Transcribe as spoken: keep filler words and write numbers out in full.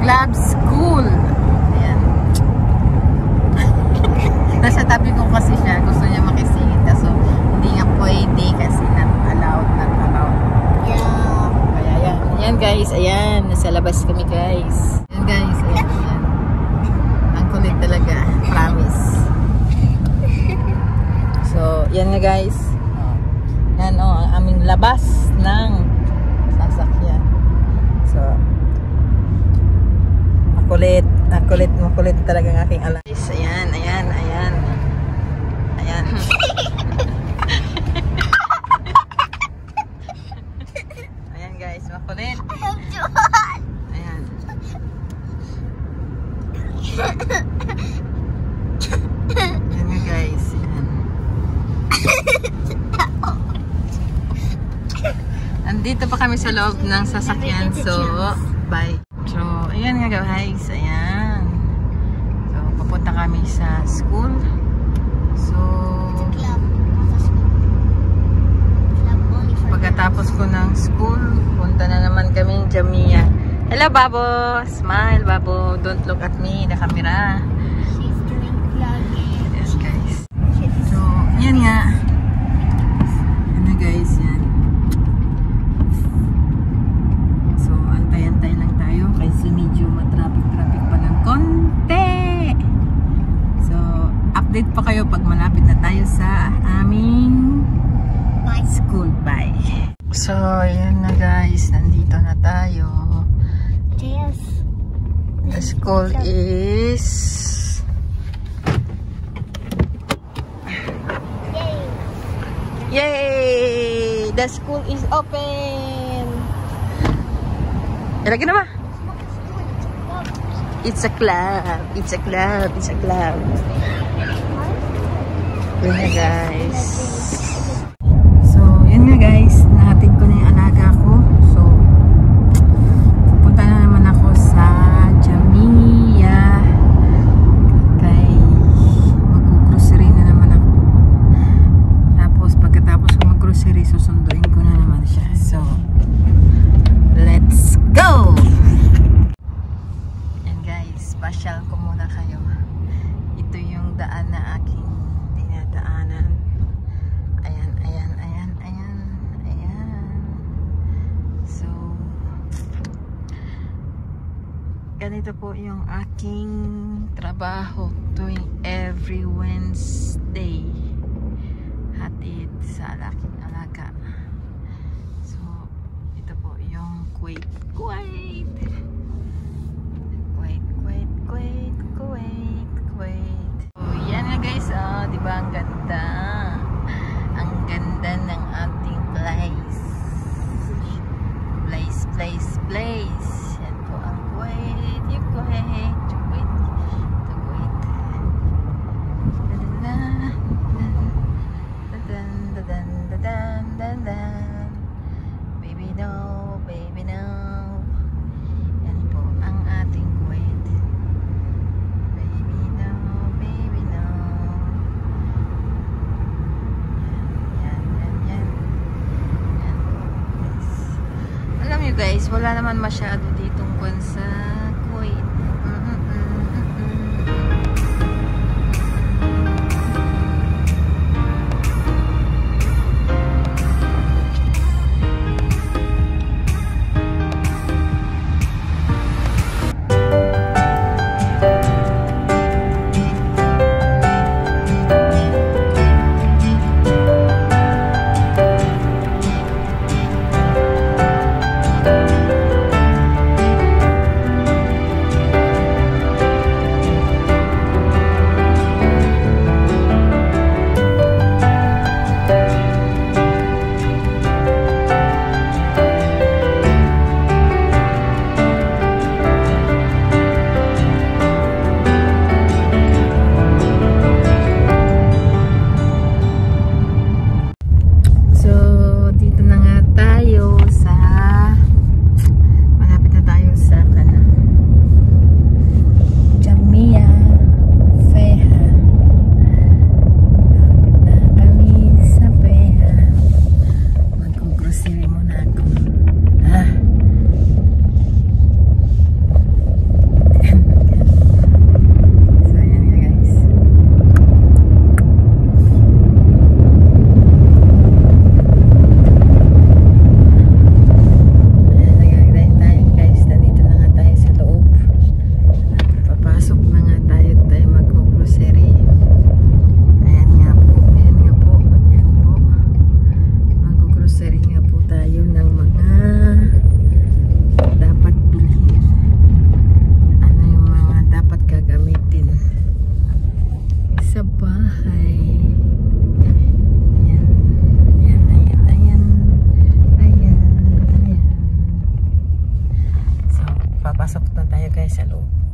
Club School. Ayan. Nasa tabi ko kasi siya. Gusto niya makisingit. So, hindi nga pwede kasi not allowed, not allowed. Yeah. Kaya yan. Ayan guys. Ayan. Nasa labas kami guys. Ayan guys. Ayan. Ayan. Ang kulit talaga. Promise. So, yan nga guys. Yan o. Ang aming labas ng sasakyan. So, makulit. Makulit. Makulit talaga ang aking alam. Guys, ayan. Ayan. Ayan. Ayan. Ayan guys. Makulit. Ayan. Ayan nga guys. Ayan. Andito pa kami sa loob ng sasakyan. So, bye. So, ayan nga guys. Ayan. So, papunta kami sa school. So, pagkatapos ko ng school, punta na naman kami Jamia. Hello, Babo. Smile, Babo. Don't look at me, the camera. She's doing vlogging. Yes, guys. So, yan nga. Ano guys, yan. So, antay-antay lang tayo kasi medyo matraffic-traffic pa ng konti. So, update pa kayo pag malapit na tayo sa aming Bye. school. Bye. So, yan na guys. Nandito na tayo. Yes. The school is... Yay. Yay! The school is open! Lagi na ba? It's a club. It's a club. It's a club. Yun na guys. So, yun nga guys. Nahatid ko na yung alaga ko. So, pupunta na naman ako sa Jamia. Kay mag-grocery na naman ako. Tapos, pagkatapos ko mag-grocery, susunduin ko na naman siya. So, let's go! Yan guys, pasyal ko muna kayo. Ito yung daan na aking dinadaanan. Ayan, ayan, ayan, ayan, ayan. So, ganito po yung aking trabaho tuwing every Wednesday. Hatid sa aking alaga. So, ito po yung Kuwait, Kuwait. Kuwait, Kuwait, Kuwait, Kuwait, Kuwait. So, yan nga guys, oh, di ba ang ganda? Ang ganda ng ating place. Place, place, place. Yan po ang Kuwait, yung Kuwait, yung Kuwait, the Kuwait. Dadan, dadan, dadan, dadan, dadan. Baby no, baby no. Yan po ang ating Kuwait. Baby no, baby no. Yan, yan, yan. Yan po guys. Alam nyo guys, wala naman masyado ditong kwan sa Kuwait. Pasok na tayo guys sa loob.